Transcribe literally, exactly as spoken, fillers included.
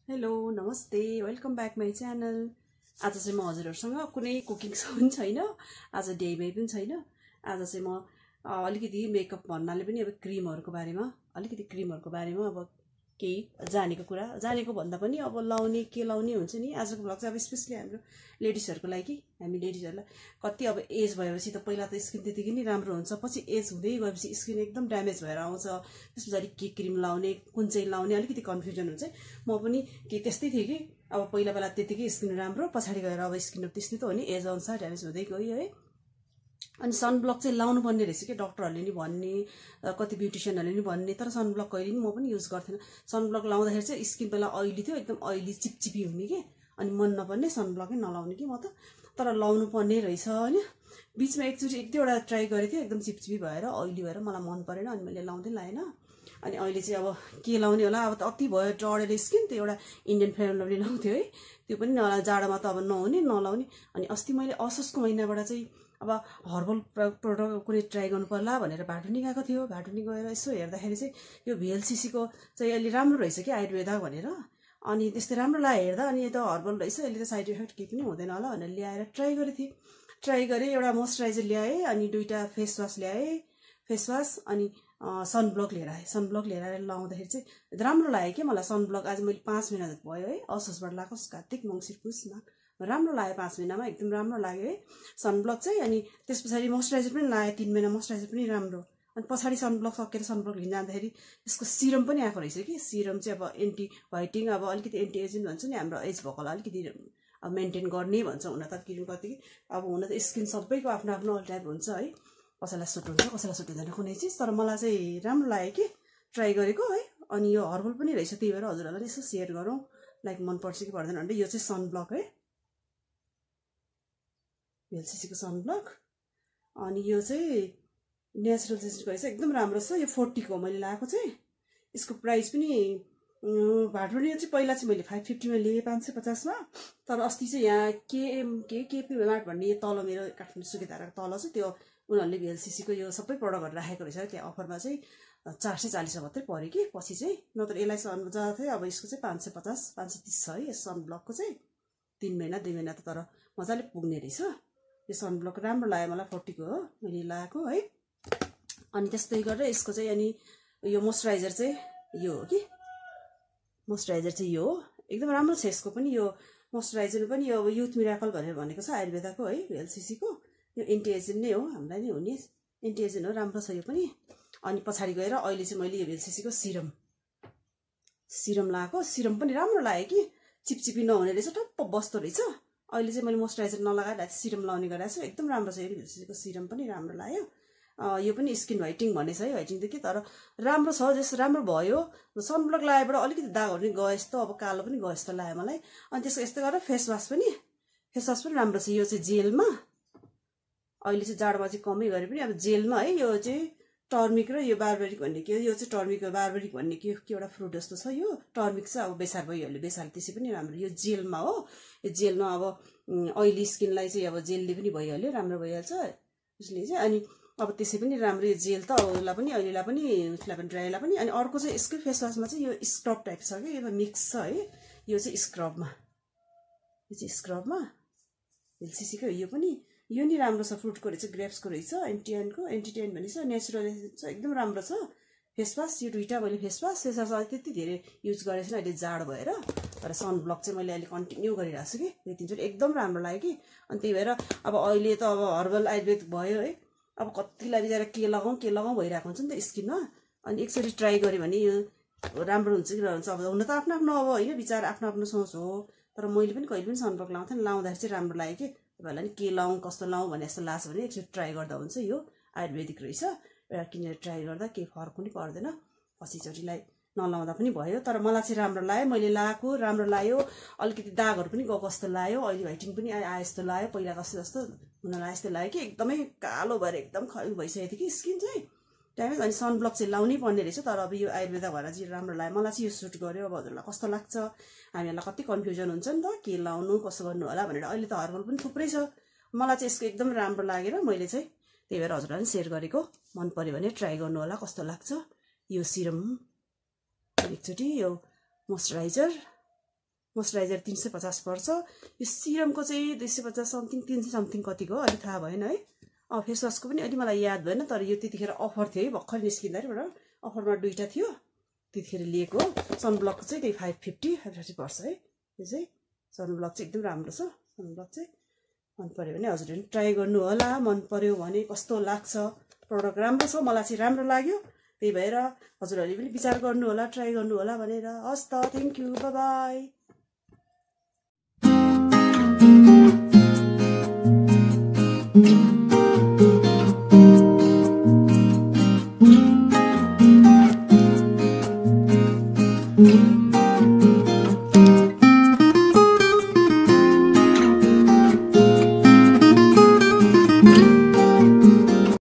Hello नमस्ते welcome back my channel. आज चाहिँ म हजुरहरुसँग कुनै कुकिङ सो पनि छैन, आज डे बाई पनि छैन। आज चाहिँ म अलिकति मेकअप भन्नाले पनि अब क्रिमहरुको बारेमा अलिकति क्रिमहरुको बारेमा अब केही जानेको कुरा जानेको भन्दा पनि अब लाउने के लाउने हुन्छ नि। आजको भ्लग चाहिँ अब स्पेशली हाम्रो लेडिजहरुको लागि, हामी लेडिजहरुलाई कति अब एज भएपछि त पहिला त स्किन त्यतिकै नै राम्रो हुन्छ, पछि एज हुँदै गएपछि स्किन एकदम ड्यामेज भएर आउँछ। त्यसपछि के क्रिम लाउने कुन चाहिँ लाउने अलिकति कन्फ्युजन हुन्छ। म पनि के त्यस्तै थिए कि अब पहिला बेला त्यतिकै स्किन राम्रो, पछाडी गएर अब स्किन त्यस्तै त हो नि, एज अनुसार ड्यामेज हुँदै गयो है। अनि सनब्लक चाहिँ लाउनु पर्ने रहेछ के डाक्टरहरूले नि भन्ने, कति ब्युटिशियनहरूले नि भन्ने, तर सनब्लक कहिले नि म पनि युज गर्थेन। सनब्लक लाउँदाखेरि चाहिँ स्किन पहिला ऑयली थियो, एकदम ऑयली चिपचिपी हुने के, अनि मन नपर्ने सनब्लकै नलाउने कि म त, तर लाउनु पर्ने रहेछ हैन। बीचमा एकचोटी एक दुईवटा ट्राई गरेको थिएँ, एकदम चिपचिपी भएर ऑयली भएर मलाई मन परेन, अनि मैले लाउँदै लाएन। अनि अहिले चाहिँ अब के लाउने होला, अब त अति भयो डढेर स्किन, त्यो एउटा इन्डियन फेयर लभली लाउँथ्यो है, त्यो पनि जाडोमा त अब नहुने नलाउने। अनि अस्ति मैले असोजको महिनाबाट चाहिँ अब हर्बल प्रोडक्ट कुनै ट्राई गर्नु पर्ला भनेर भाटुनी गएको थियो। भाटुनी गएर यसो हेर्दाखेरि चाहिँ यो भिएलसिसीको चाहिँ अहिले राम्रो रहेछ कि आयुर्वेदा भनेर, अनि त्यस्तै राम्रो लाग्यो हेर्दा। अनि यो त हर्बल रहेछ, यसले त साइड इफेक्ट केही पनि हुँदैन होला भनेर ल्याएर ट्राई गरेको थिएँ। ट्राई गरेँ, एउटा मोइस्चराइजर ल्याएँ, अनि दुईवटा फेस वास ल्याएँ, फेस वास अनि सनब्लक लिएर आएँ। सनब्लक लिएर आएर लाउँदाखेरि चाहिँ राम्रो लाग्यो कि मलाई सनब्लक। आज मैले पाँच महिना जति भयो है, असोजबाट लगाएको, कार्तिक मङ्सिर पुसमा राम्रो लाग्यो, पाँच महिनामा एकदम राम्रो लाग्यो है सनब्लक चाहिँ। अनि त्यस पछाडि मोइस्चराइजर पनि लगाएँ, तिन महिना मोइस्चराइजर पनि राम्रो। अनि पछाडि सनब्लक सकेर सनब्लक लिन जाँदाखेरि यसको सिरम पनि आएको रहेछ कि, सिरम चाहिँ अब एन्टी व्हाइटिङ, अब अलिकति एन्टी एजिङ भन्छ नि, हाम्रो एज भएकोलाई अलिकति अब मेन्टेन गर्ने भन्छ। हुन त क्रिम कति अब हुन त स्किन सबैको आफ्नो आफ्नो टाइप हुन्छ है, कसैलाई सुट हुन्छ कसैलाई सुट हुँदैन कुनै चिज, तर मलाई चाहिँ राम्रो लाग्यो कि ट्राई गरेको है। अनि यो हर्बल पनि रहेछ, त्यही भएर हजुरहरूलाई यसो सेयर गरौँ, लाइक मन पर्छ कि पर्दैन भनेर। यो चाहिँ सनब्लक है, भिएलसिसीको सनब्लक। अनि यो चाहिँ नेचुरल जेसको रहेछ, एकदम राम्रो छ। यो फोर्टीको मैले लगाएको चाहिँ, यसको प्राइस पनि भाटुनी चाहिँ पहिला चाहिँ मैले फाइभ फिफ्टीमा लिएँ, पाँच सय पचासमा। तर अस्ति चाहिँ यहाँ केएम के केपी मार्ट भन्ने तल मेरो काठमाडौँ सुकेधाराको तल चाहिँ त्यो उनीहरूले भिएलसिसीको यो सबै प्रडक्टहरू राखेको रहेछ। त्यहाँ अफरमा चाहिँ चार सय चालिस मात्रै पऱ्यो कि, पछि चाहिँ नत्र यसलाई सन जाँदा थियो। अब यसको चाहिँ पाँच सय पचास पाँच सय तिस छ है यस सनब्लकको चाहिँ। तिन महिना दुई महिना त तर मजाले पुग्ने रहेछ यो सनब्लक, राम्रो लाग्यो मलाई। फोर्टीको हो मैले लगाएको है। अनि त्यस्तै गरेर यसको चाहिँ अनि यो मोइस्चराइजर चाहिँ यो हो कि, मोइस्चराइजर चाहिँ यो हो, एकदम राम्रो छ यसको पनि। यो मोइस्चराइजर पनि यो युथ मिराकल भनेर भनेको छ आयुर्वेदाको है, भिएलसिसीको। यो एन्टी एजिङ नै हो, हामीलाई नै हुने एन्टी एजिङ हो, राम्रो छ यो पनि। अनि पछाडि गएर अहिले चाहिँ मैले यो भिएलसिसीको सिरम सिरम लगाएको, सिरम पनि राम्रो लाग्यो कि, चिपचिपी नहुने रहेछ, टप्प बस्दो रहेछ। अहिले चाहिँ मैले मोइस्चराइजर नलगाएर सिरम लाउने गरेको छु, एकदम राम्रो छ यो भिएलसिसीको सिरम पनि राम्रो लाग्यो। यो पनि स्किन व्हाइटिङ भन्ने छ है, व्हाइटिङ त के तर राम्रो छ, जस राम्रो भयो। सनब्लक लगाएबाट अलिकति दागहरू पनि गए जस्तो, अब कालो पनि गए जस्तो लाग्यो मलाई। अनि त्यसको यस्तै गरेर फेस वास पनि फेस वास पनि राम्रो छ। यो चाहिँ जेलमा, अहिले चाहिँ जाडोमा चाहिँ कमै गरे पनि अब जेलमा है। यो चाहिँ टर्मिक र यो बार्बेरिक भन्ने के, यो चाहिँ टर्मिक बार्बेरिक भन्ने के के एउटा फ्रुट जस्तो छ। यो टर्मिक चाहिँ अब बेसार भइहाल्यो, बेसार त्यसै पनि राम्रो। यो जेलमा हो, यो जेलमा अब ऑयली स्किनलाई चाहिँ अब जेलले पनि भइहाल्यो, राम्रो भइहाल्छ उसले चाहिँ। अनि अब त्यसै पनि राम्रो यो जेल त अरूलाई पनि अहिलेलाई पनि उसलाई पनि ड्राईलाई पनि। अनि अर्को चाहिँ यसकै फेस वासमा चाहिँ यो स्क्रब टाइप छ कि, यो मिक्स छ है। यो चाहिँ स्क्रबमा, यो चाहिँ स्क्रबमा भिएलसिसीको यो पनि, यो नि राम्रो छ, फ्रुटको रहेछ, ग्रेप्सको रहेछ, एन्टियनको एन्टिटेन भनेको छ, नेचुरल छ, एकदम राम्रो छ फेस वास। यो दुईवटा मैले फेस वास फेस वास अहिले त्यति धेरै युज गरेको छैन अहिले जाडो भएर, तर सनब्लक चाहिँ मैले अहिले कन्टिन्यू गरिरहेको छु कि, यो तिनचोटि एकदम राम्रो लाग्यो कि। अनि त्यही भएर अब अहिले त अब हर्बल आयुर्वेद भयो है, अब कतिलाई बिचरा के लगाउँ के लगाउँ भइरहेको हुन्छ नि त स्किनमा। अनि एकचोटि ट्राई गऱ्यो भने यो राम्रो हुन्छ कि नहुन्छ, अब हुन त आफ्नो आफ्नो अब होइन, विचार आफ्नो आफ्नो सोच हो। तर मैले पनि कहिले पनि सनब्लक लाउँथेँ, लाउँदाखेरि चाहिँ राम्रो लाग्यो कि, तपाईँहरूलाई नि के लाउँ कस्तो लाउँ भने जस्तो लाग्छ भने एकचोटि ट्राई गर्दा हुन्छ। यो आयुर्वेदिक रहेछ, एउटा किनेर ट्राई गर्दा केही फरक पनि पर्दैन, पछिचोटिलाई नलाउँदा पनि भयो। तर मलाई चाहिँ राम्रो लाग्यो, मैले लगाएको राम्रो लाग्यो। अलिकति दागहरू पनि गएको जस्तो लाग्यो, अहिले व्हाइटिङ पनि आए जस्तो लाग्यो, पहिला कस्तो जस्तो हुन लाग्यो जस्तो लाग्यो कि, एकदमै कालो भएर एकदम खै भइसकेको थियो कि स्किन चाहिँ ड्यामेज। अनि सनब्लक चाहिँ लाउनै पर्ने रहेछ, तर अब यो आयुर्वेदा भएर चाहिँ राम्रो लाग्यो मलाई चाहिँ। यो सुट गर्यो, अब हजुरलाई कस्तो लाग्छ, हामीहरूलाई कति कन्फ्युजन हुन्छ नि त के लाउनु कसो गर्नु होला भनेर। अहिले त हर्बल पनि थुप्रै छ, मलाई चाहिँ यसको एकदम राम्रो लागेर मैले चाहिँ त्यही भएर हजुरलाई पनि सेयर गरेको। मन पर्यो भने ट्राई गर्नु होला कस्तो लाग्छ। यो सिरम एकचोटि, यो मोइस्चराइजर मोइस्चराइजर तीन सय पचास पर्छ। यो सिरमको चाहिँ दुई सय पचास समथिङ तीन सय समथिङ कतिको हो अलि थाहा भएन है। अँ फेस वासको पनि अलि मलाई याद भएन, तर यो त्यतिखेर अफर थियो है, भर्खर निस्किँदाबाट अफरमा दुईवटा थियो त्यतिखेर लिएको। सनब्लकको चाहिँ त्यही फाइभ फिफ्टी फाइभ फिफ्टी पर्छ है। यो चाहिँ सनब्लक चाहिँ एकदम राम्रो छ। सनब्लक चाहिँ मन पऱ्यो भने हजुरहरूले ट्राई गर्नु होला। मन पऱ्यो भने कस्तो लाग्छ, प्रडक्ट राम्रो छ, मलाई चाहिँ राम्रो लाग्यो। त्यही भएर हजुरहरूले पनि विचार गर्नु होला, ट्राई गर्नु होला भनेर। हस् त, थ्याङ्क यू, बाई बाई।